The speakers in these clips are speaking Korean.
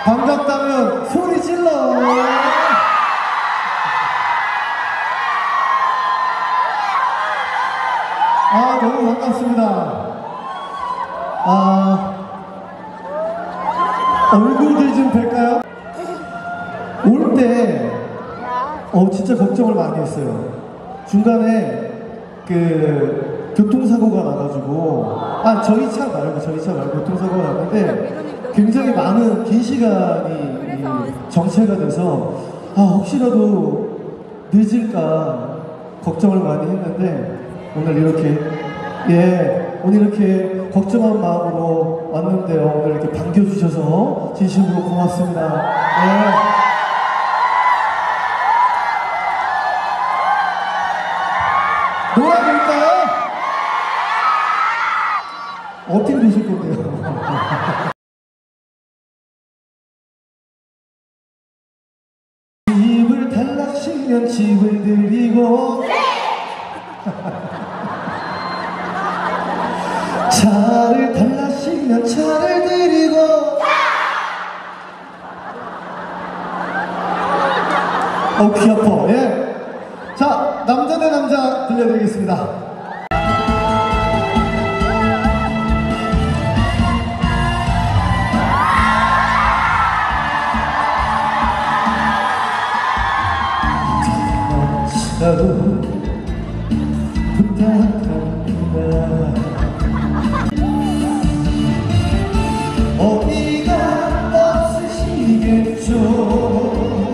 반갑다면 소리 질러. 아, 너무 반갑습니다. 얼굴들 좀 뵐까요? 올 때 진짜 걱정을 많이 했어요. 중간에 그 교통사고가 나가지고 저희 차 말고 교통사고가 났는데 굉장히 많은 긴 시간이 정체가 돼서 혹시라도 늦을까 걱정을 많이 했는데 오늘 이렇게 걱정한 마음으로 왔는데요. 오늘 이렇게 반겨주셔서 진심으로 고맙습니다. 놀아볼까요? 어떻게 노실 건데요? 집을 탈락시면 집을 드리고 차를 탈락시면 차를 드리고 귀 아파. 자, 남자 대 남자 들려드리겠습니다. 나도 부탁합니다. 어디가 없으시겠죠.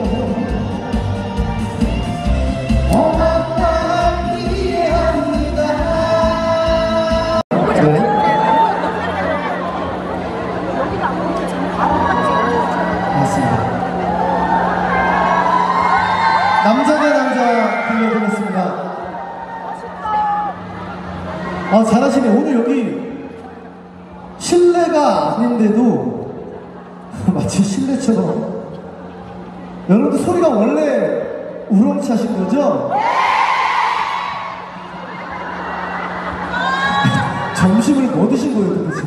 남자 대 남자 들려드렸습니다. 잘하시네. 오늘 여기 실내가 아닌데도 마치 실내처럼. 여러분들 소리가 원래 우렁차신 거죠? 점심을 뭐 드신 거예요 도대체?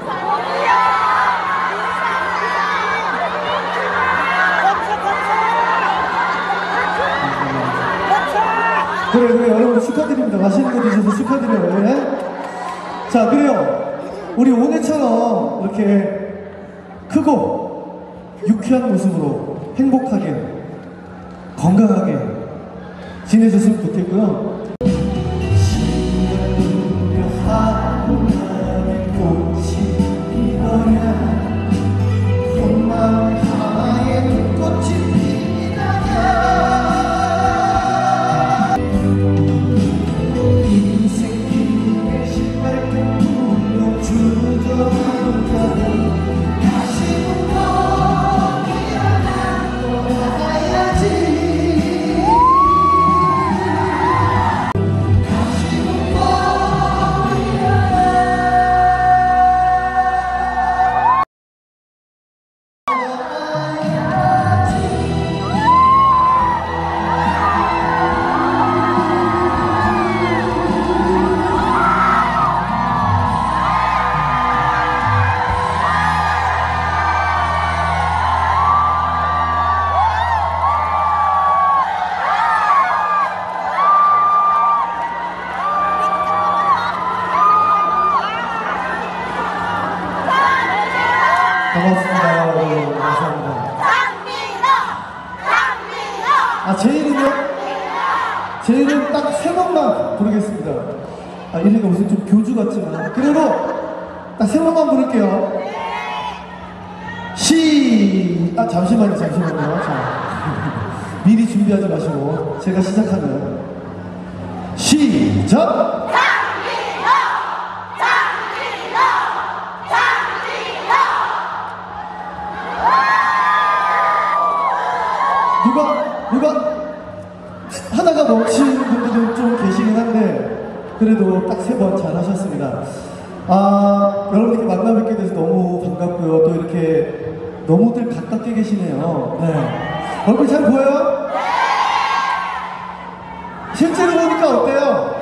그래 여러분 축하드립니다. 맛있는 거 드셔서 축하드려요. 자, 그래요. 우리 오늘처럼 이렇게 크고 유쾌한 모습으로 행복하게 건강하게 지내셨으면 좋겠고요. 반갑습니다. 감사합니다. 제 이름이요? 제 이름 딱 3번만 부르겠습니다. 이름이 무슨 좀 교주 같지만 그리고 딱 3번만 부를게요. 잠시만요. 자, 미리 준비하지 마시고 제가 시작하면 시작! 누가 하다가 멈추는 분들도 좀 계시긴 한데 그래도 딱 3번 잘 하셨습니다. 여러분 이렇게 만나 뵙게 돼서 너무 반갑고요. 또 이렇게 너무들 가깝게 계시네요. 네. 얼굴 잘 보여요? 네! 실제로 보니까 어때요?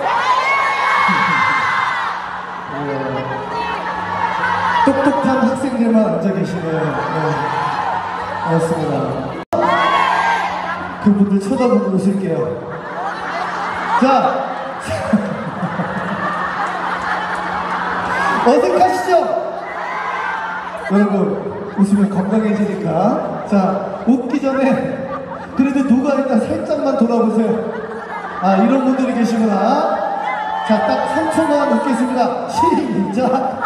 똑똑한 학생들만 앉아 계시네요. 네. 고맙습니다. 그분들 쳐다보고 웃을게요. 자, 어색하시죠? 여러분, 웃으면 건강해지니까. 자, 웃기 전에 그래도 누가 일단 살짝만 돌아보세요. 아, 이런 분들이 계시구나. 자, 딱 3초만 웃겠습니다. 시작!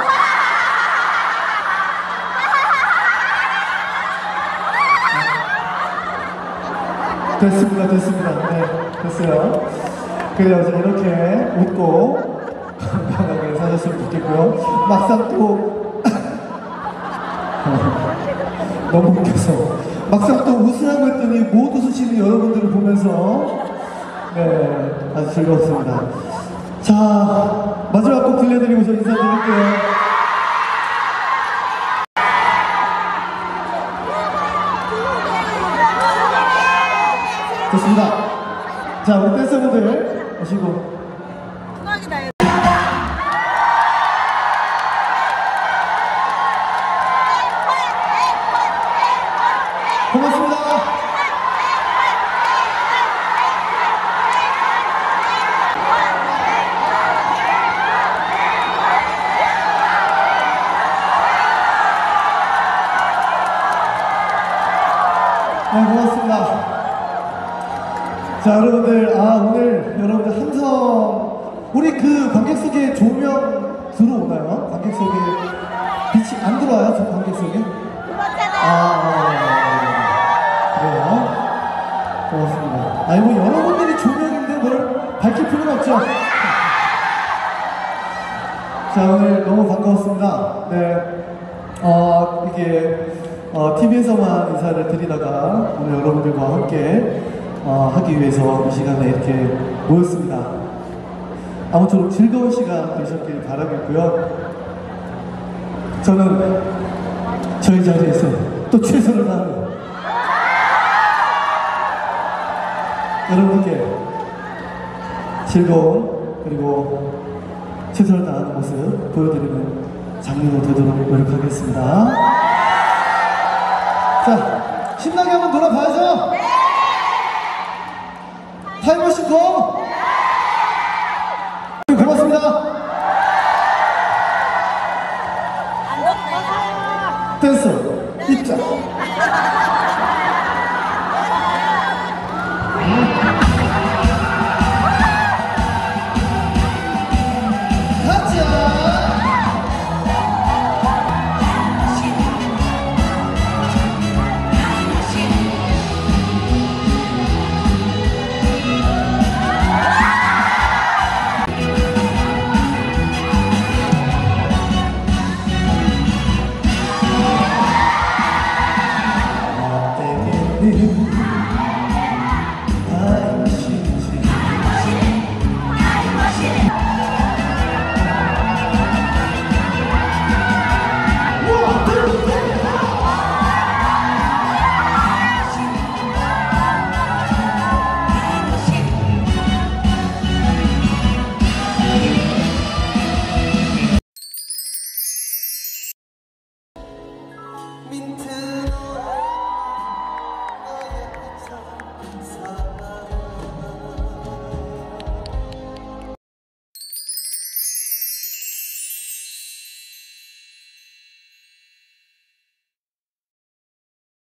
됐습니다, 됐습니다. 네, 됐어요. 그래요, 이제 이렇게 웃고 건강하게 사셨으면 좋겠고요. 막상 또 너무 웃겨서 막상 또 웃으라고 했더니 못 웃으시는 여러분들을 보면서 네, 아주 즐거웠습니다. 자, 마지막 곡 들려드리고 저 인사드릴게요. 좋습니다. 자, 우리 댄서분들 오시고. 고맙습니다. 네, 고맙습니다. 자, 여러분들, 오늘 여러분들 함성, 우리 그 관객석에 조명 들어오나요? 관객석에 빛이 안 들어와요? 저 관객석에? 그래요? 고맙습니다. 뭐 여러분들이 조명인데 뭘 밝힐 필요는 없죠? 자, 오늘 너무 반가웠습니다. 네, 이게 TV에서만 인사를 드리다가 오늘 여러분들과 함께 하기 위해서 이 시간에 이렇게 모였습니다. 아무쪼록 즐거운 시간 되셨길 바라겠고요. 저는 저희 자리에서 또 최선을 다하는 여러분께 즐거운 그리고 최선을 다하는 모습 보여드리는 장면으로 되도록 노력하겠습니다. 자, 신나게 한번 놀아봐야죠. 타임머신 고! 고맙습니다. 댄서 입장.